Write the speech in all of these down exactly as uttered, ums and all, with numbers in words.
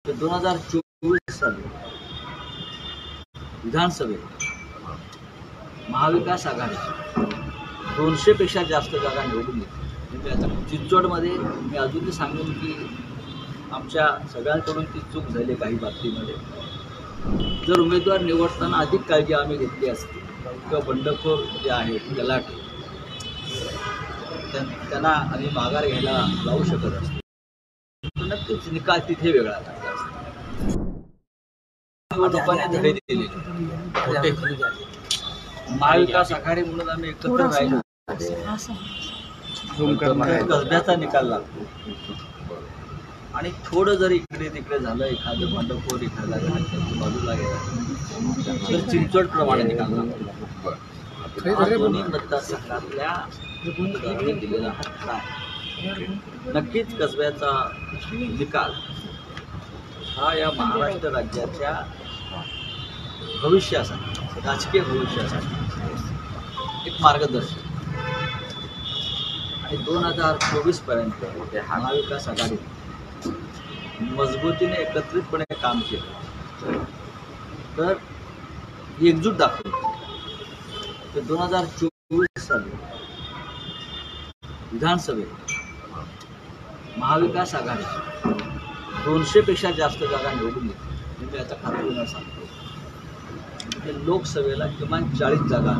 दोन हजार चोवीस साली विधानसभेत महाविकास आघाडी दोनशे पेक्षा जास्त जागा निवडून येते. चिंचवडमध्ये मी अजूनही सांगून की आमच्या सगळ्यांकडून ती चूक झाली काही बाबतीमध्ये. जर उमेदवार निवडताना अधिक काळजी आम्ही घेतली असती किंवा बंडखोर जे आहेत गलाटे त्यांना आम्ही माघार घ्यायला लावू शकत असतो, नक्कीच निकाल तिथे वेगळा लागला असता. निवडणुकांनी धडे दिले. महाविकास आघाडी म्हणून आम्ही एकत्र राहिलो. कसब्याचा निकाल लागतो आणि थोडं जर इकडे तिकडे झालं, एखादं बंडखोर एखादा बाजूला गेला तर चिंचवड प्रमाणे निकाल लागतो. दोन्ही मतदारसंघातल्या दिलेला हक्क आहे. नक्कीच कसब्याचा निकाल हा या महाराष्ट्र राज्याच्या भविष्यासाठी, राजकीय भविष्यासाठी एक मार्गदर्शक आणि दोन हजार चोवीस पर्यंत महाविकास आघाडी मजबूतीने एकत्रितपणे काम केलं तर ही एकजूट दाखवली. तर दोन हजार चोवीस साली विधानसभेत महाविकास आघाडी दोनशे पेक्षा जास्त जागा निवडून येते. मी आता खात्रीनं सांगतो लोकसभेला किमान चाळीस जागा.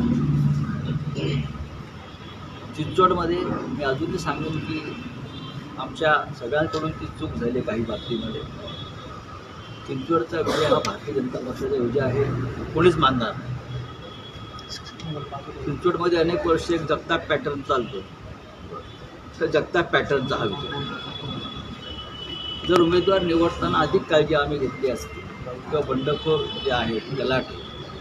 चिंचवडमध्ये मी अजूनही सांगून की आमच्या सगळ्यांकडून ती चूक झाली काही बाबतीमध्ये. चिंचवडचा विजय हा भारतीय जनता पक्षाचा विजय आहे, कोणीच मानणार नाही. चिंचवडमध्ये अनेक वर्ष एक जगताप पॅटर्न चालतो, तर जगताप पॅटर्नचा हा विजय. जर उमेदवार निवडताना अधिक काळजी आम्ही घेतली असती किंवा बंडखोर जे आहेत गलाटे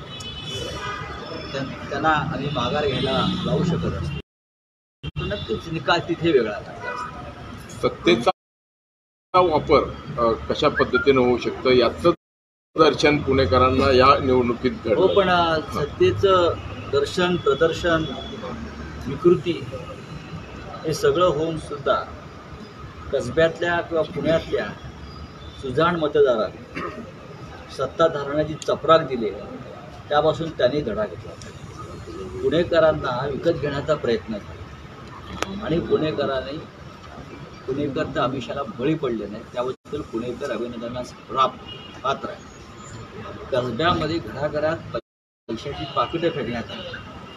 त्यांना आम्ही माघार घ्यायला लावू शकत असतो, नक्कीच निकाल तिथे वेगळा लागला असता. सत्तेचा वापर कशा पद्धतीने होऊ शकतं याचं दर्शन पुणेकरांना या निवडणुकीत घडलं. हो, पण सत्तेचं दर्शन, प्रदर्शन, विकृती हे सगळं होऊन सुद्धा कसब्यातल्या किंवा पुण्यातल्या सुजाण मतदारांनी सत्ताधारणाची चपराक दिली, त्यापासून त्यांनी धडा घेतला. पुणेकरांना विकत घेण्याचा प्रयत्न केला आणि पुणेकरांनी पुणेकर त्या आमिषाला बळी पडले नाही, त्याबद्दल पुणेकर अभिनंदनास पात्र आहे. कसब्यामध्ये घराघरात पैशाची पाकिटं फेकण्यात आली.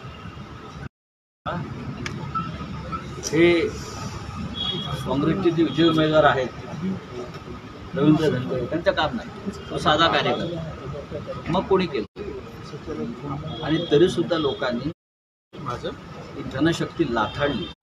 हे काँग्रेसचे जे विजयी उमेदवार आहेत रवींद्र धनगर, त्यांचं काम नाही, तो साधा कार्यकर्ता. मग कोणी केलं आणि तरी सुद्धा लोकांनी माझं जनशक्ती लाथाडली.